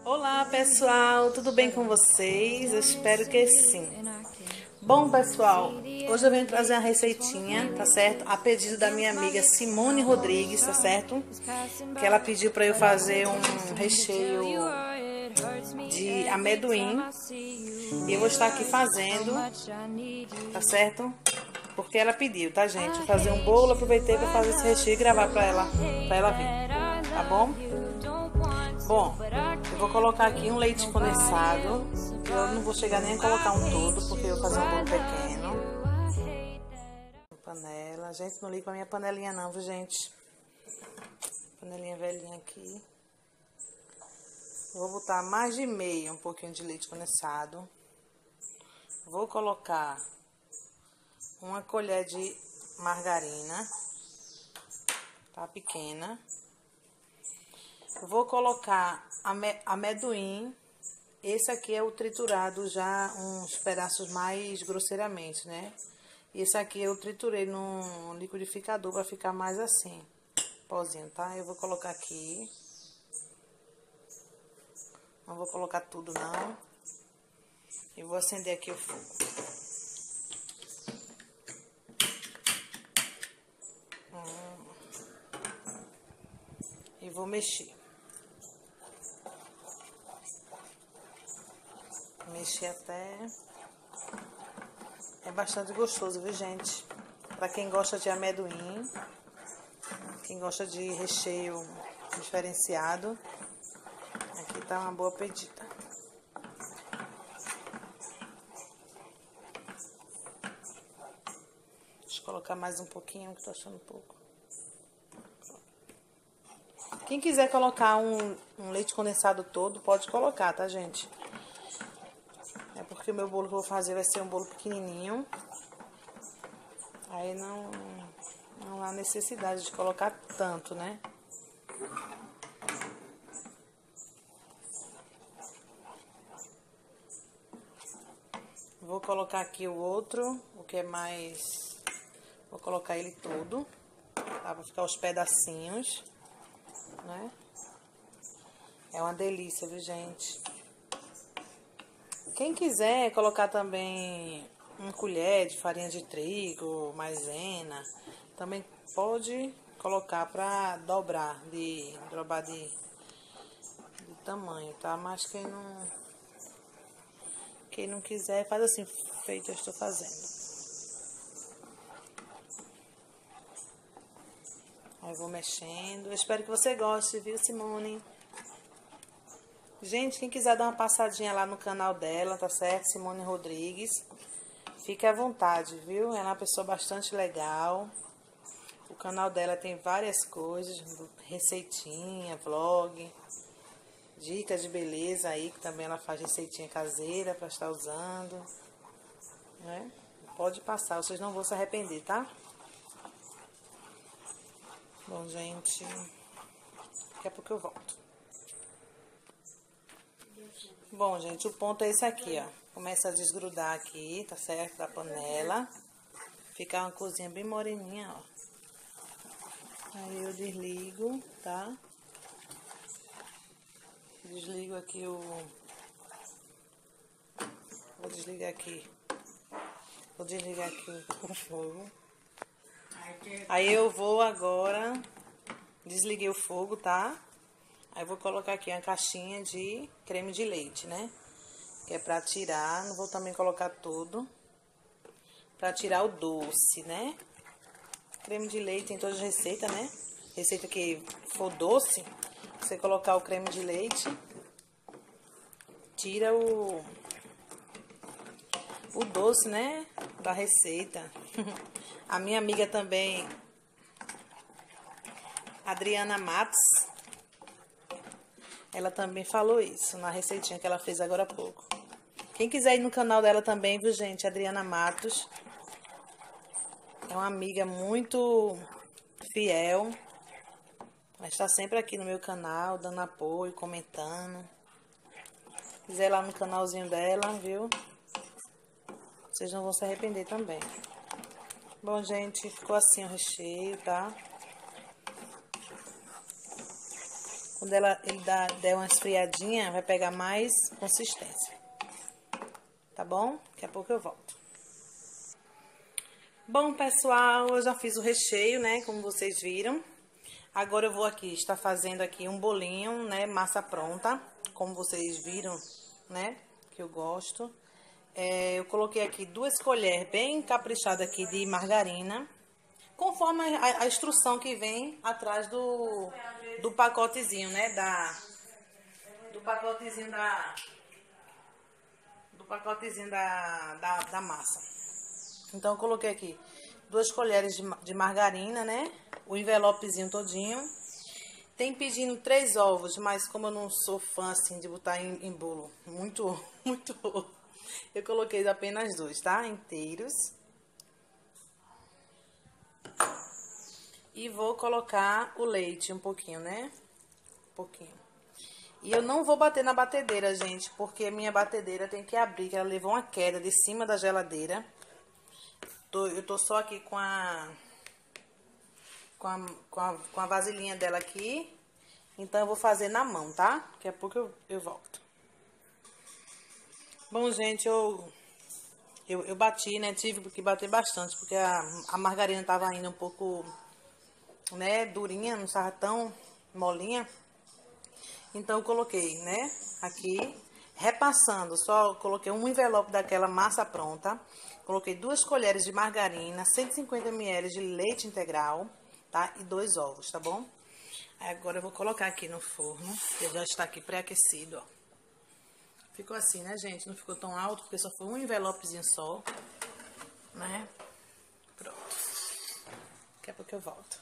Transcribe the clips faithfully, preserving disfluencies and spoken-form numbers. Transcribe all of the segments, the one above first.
Olá pessoal, tudo bem com vocês? Eu espero que sim. Bom pessoal, hoje eu venho trazer uma receitinha, tá certo? A pedido da minha amiga Simone Rodrigues, tá certo? Que ela pediu para eu fazer um recheio de amendoim. E eu vou estar aqui fazendo, tá certo? Porque ela pediu, tá gente? Vou fazer um bolo, aproveitei para fazer esse recheio e gravar para ela, para ela ver, tá bom? Bom, eu vou colocar aqui um leite condensado. Eu não vou chegar nem a colocar um todo, porque eu vou fazer um bolo pequeno. Panela. Gente, não liga pra minha panelinha não, viu, gente? Panelinha velhinha aqui. Vou botar mais de meio, um pouquinho de leite condensado. Vou colocar uma colher de margarina, tá? Pequena. Vou colocar amendoim. Esse aqui é o triturado já uns pedaços mais grosseiramente, né? Esse aqui eu triturei no liquidificador para ficar mais assim, pozinho, tá? Eu vou colocar aqui. Não vou colocar tudo não. E vou acender aqui o fogo. Hum. E vou mexer. Mexer até... É bastante gostoso, viu, gente? Pra quem gosta de amendoim, quem gosta de recheio diferenciado, aqui tá uma boa pedida. Deixa eu colocar mais um pouquinho, que tô achando pouco. Quem quiser colocar um, um leite condensado todo, pode colocar, tá, gente? É porque o meu bolo que eu vou fazer vai ser um bolo pequenininho. Aí não, não há necessidade de colocar tanto, né? Vou colocar aqui o outro, o que é mais... Vou colocar ele todo, tá? Pra ficar os pedacinhos, né? É uma delícia, viu, gente? Quem quiser colocar também uma colher de farinha de trigo, maisena, também pode colocar para dobrar, de dobrar de, de tamanho, tá? Mas quem não, quem não quiser, faz assim, feito eu estou fazendo. Aí vou mexendo. Eu espero que você goste, viu, Simone? Gente, quem quiser dar uma passadinha lá no canal dela, tá certo? Simone Rodrigues. Fique à vontade, viu? Ela é uma pessoa bastante legal. O canal dela tem várias coisas, receitinha, vlog, dicas de beleza aí, que também ela faz receitinha caseira para estar usando, né? Pode passar, vocês não vão se arrepender, tá? Bom, gente, daqui a pouco eu volto. Bom, gente, o ponto é esse aqui, ó. Começa a desgrudar aqui, tá certo? Da panela. Fica uma cozinha bem moreninha, ó. Aí eu desligo, tá? Desligo aqui o... Vou desligar aqui. Vou desligar aqui o fogo. Aí eu vou agora... Desliguei o fogo, tá? Aí vou colocar aqui uma caixinha de creme de leite, né? Que é pra tirar, não vou também colocar tudo. Pra tirar o doce, né? Creme de leite tem todas as receitas, né? Receita que for doce, você colocar o creme de leite, tira o, o doce, né? Da receita. A minha amiga também, Adriana Matos, ela também falou isso na receitinha que ela fez agora há pouco. Quem quiser ir no canal dela também, viu, gente? Adriana Matos. É uma amiga muito fiel. Ela está sempre aqui no meu canal, dando apoio, comentando. Se quiser ir lá no canalzinho dela, viu? Vocês não vão se arrepender também. Bom, gente, ficou assim o recheio, tá? Quando ela, ele dá, der uma esfriadinha, vai pegar mais consistência. Tá bom? Daqui a pouco eu volto. Bom, pessoal, eu já fiz o recheio, né? Como vocês viram. Agora eu vou aqui, estar fazendo aqui um bolinho, né? Massa pronta, como vocês viram, né? Que eu gosto. É, eu coloquei aqui duas colheres bem caprichadas aqui de margarina. Conforme a, a instrução que vem atrás do, do pacotezinho, né? Da, do pacotezinho da... Do pacotezinho da, da, da massa. Então, eu coloquei aqui duas colheres de, de margarina, né? O envelopezinho todinho. Tem pedindo três ovos, mas como eu não sou fã, assim, de botar em, em bolo muito, muito ovo, eu coloquei apenas dois, tá? Inteiros. E vou colocar o leite um pouquinho, né? Um pouquinho. E eu não vou bater na batedeira, gente, porque a minha batedeira tem que abrir, que ela levou uma queda de cima da geladeira. Tô, eu tô só aqui com a, com a, com a, com a vasilhinha dela aqui. Então, eu vou fazer na mão, tá? Daqui a pouco eu, eu volto. Bom, gente, eu, eu, eu bati, né? Tive que bater bastante, porque a, a margarina tava indo um pouco, né, durinha, não estava tão molinha. Então, eu coloquei, né, aqui, repassando, só coloquei um envelope daquela massa pronta. Coloquei duas colheres de margarina, cento e cinquenta mililitros de leite integral, tá? E dois ovos, tá bom? Agora eu vou colocar aqui no forno, que já está aqui pré-aquecido, ó. Ficou assim, né, gente? Não ficou tão alto, porque só foi um envelopezinho só, né? Pronto. Daqui a pouco eu volto.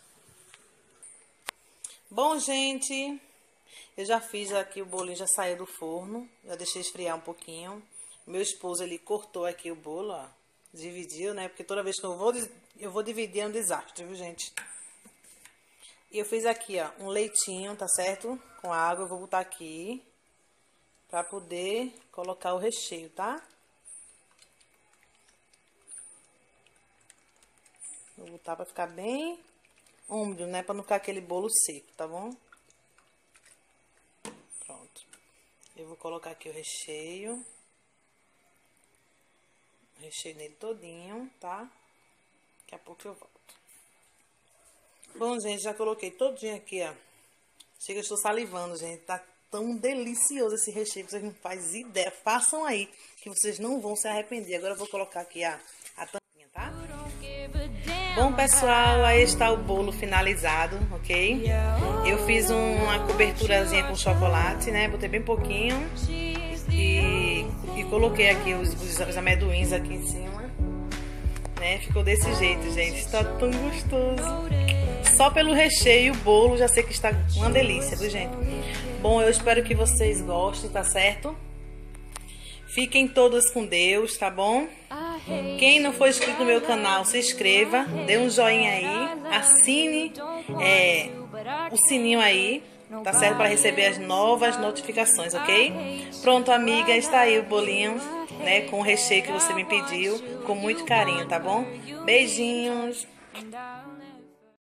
Bom, gente, eu já fiz aqui, o bolinho já saiu do forno, já deixei esfriar um pouquinho. Meu esposo, ele cortou aqui o bolo, ó. Dividiu, né? Porque toda vez que eu vou, eu vou dividir é um desastre, viu, gente? E eu fiz aqui, ó, um leitinho, tá certo? Com água, eu vou botar aqui pra poder colocar o recheio, tá? Vou botar pra ficar bem úmido, né? Pra não ficar aquele bolo seco, tá bom? Pronto. Eu vou colocar aqui o recheio. Recheio nele todinho, tá? Daqui a pouco eu volto. Bom, gente, já coloquei todinho aqui, ó. Chega, eu estou salivando, gente. Tá tão delicioso esse recheio, vocês não fazem ideia. Façam aí, que vocês não vão se arrepender. Agora eu vou colocar aqui a, a tampinha, tá? Bom, pessoal, aí está o bolo finalizado, ok? Eu fiz uma coberturazinha com chocolate, né? Botei bem pouquinho. E, e coloquei aqui os, os, os amendoins aqui em cima, né? Ficou desse jeito, gente. Está tão gostoso. Só pelo recheio e o bolo já sei que está uma delícia, viu, gente? Bom, eu espero que vocês gostem, tá certo? Fiquem todos com Deus, tá bom? Quem não for inscrito no meu canal, se inscreva, dê um joinha aí, assine é, o sininho aí, tá certo? Para receber as novas notificações, ok? Pronto, amiga, está aí o bolinho, né? Com o recheio que você me pediu, com muito carinho, tá bom? Beijinhos!